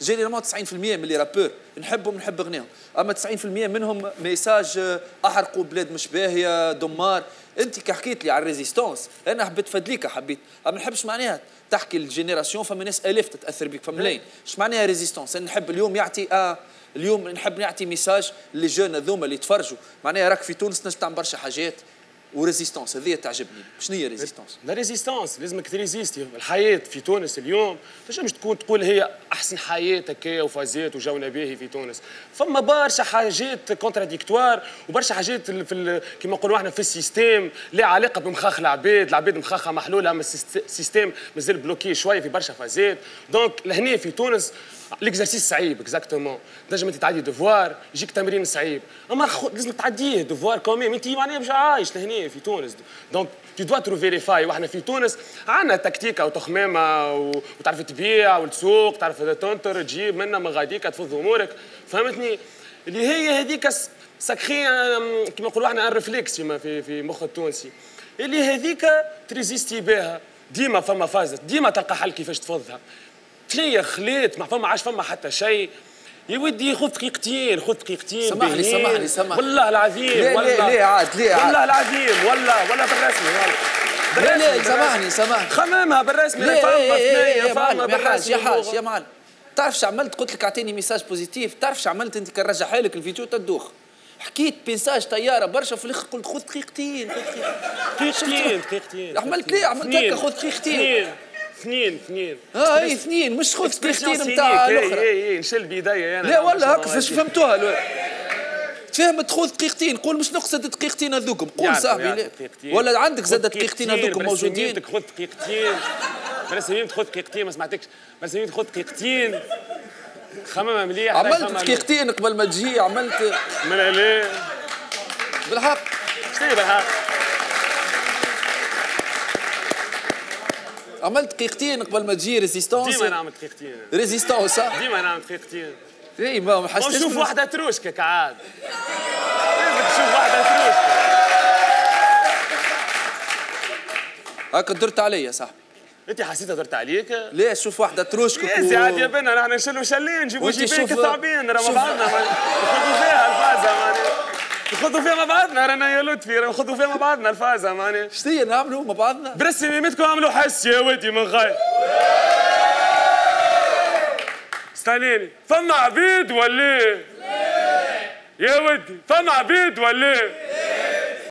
جينيرالمون 90% من لي رابور نحبهم نحب غناهم، اما 90% منهم ميساج احرقوا بلاد مش باهيه دمار. انت كي حكيت لي على الريزيستونس انا حبيت فدليكا حبيت، اما ما نحبش معناها تحكي الجينيراسيون فما ناس الاف تتاثر بك فملايين. اش معناها ريزيستونس؟ انا نحب اليوم يعطي اليوم نحب نعطي ميساج لي جون هذوما اللي يتفرجوا، معناها راك في تونس نجم تعمل برشا حاجات وريزيستونس هذه تعجبني. شنو هي ريزيستونس؟ لا ريزيستونس لازمك تريزيستي. الحياه في تونس اليوم تنجمش تكون تقول هي احسن حياه هكايا وفازات وجونا باهي في تونس، فما برشا حاجات كونتراديكتوار وبرشا حاجات كيما نقولوا احنا في السيستيم لا علاقه بمخاخ العباد مخاخها محلوله، اما السيستيم مازال بلوكي شويه في برشا فازات. دونك لهنا في تونس ليكزارسيس صعيب اكزاكتومون، تنجم انت تعدي ديفوار يجيك تمرين صعيب، اما لازم تعديه ديفوار كوميم، انت معناها مش عايش لهنا في تونس. دونك tu dois trouver les failles. واحنا في تونس عندنا تكتيكه وتخمامه وتعرف تبيع وتسوق، تعرف تنطر تجيب منها من غاديك تفض امورك، فهمتني؟ اللي هي هذيك ساكخي كيما نقولوا احنا ان ريفليكس في مخ التونسي، اللي هذيك تريزيستي بها. ديما فما فازت، ديما تلقى حل كيفاش تفضها. تلاقي خليت ما فما عاش فما حتى شيء يا ودي خذ دقيقتين خذ دقيقتين. سامحني والله العظيم ليه عاد والله العظيم ولا بالرسمي لا سامحني خمامها بالرسمي. يا معلم يا معلم تعرف عملت؟ قلت لك اعطيني ميساج بوزيتيف، تعرف عملت انت كان رجعها لك الفيديو تدوخ، حكيت بيساج طياره برشا في الاخر قلت خذ دقيقتين عملت ليه عملت هكا خذ دقيقتين اثنين اي اثنين مش خذ دقيقتين نتاع الاخرى. اي نشل بيديا انا لا والله هكا فاش فهمتوها فهمت خذ دقيقتين، قول مش نقصد دقيقتين هذوكم، قول صاحبي ولا عندك زاد دقيقتين هذوكم موجودين. خذ دقيقتين بلا سميت خذ دقيقتين ما سمعتكش، بلا سميت خذ دقيقتين خممها مليح. عملت دقيقتين قبل ما تجي عملت من لا بالحق شنو بالحق عملت دقيقتين قبل ما تجي ريزيستونس. ديما نعمل دقيقتين ريزيستونس ديما نعمل دقيقتين. اي ما حسيتش نشوف واحدة تروشكا كعاد لازم تشوف واحدة تروشكا هاكا درت عليا صاحبي. انت حسيتها درت عليك؟ ليه شوف واحدة تروشكا يا سعاد يا بنا نحن نشلوا شلين نجيبوا جيبين كثعبين راه مع بعضنا ناخذوا فيها الفازة ماني ناخذوا فيها مع بعضنا رانا يا لطفي ناخذوا فيها مع بعضنا الفازة ماني. شنو نعملوا مع بعضنا؟ برسي ميمتكم عملوا حس يا ودي من غاية. استنيني فما عبيد ولا يا ودي فما عبيد ولا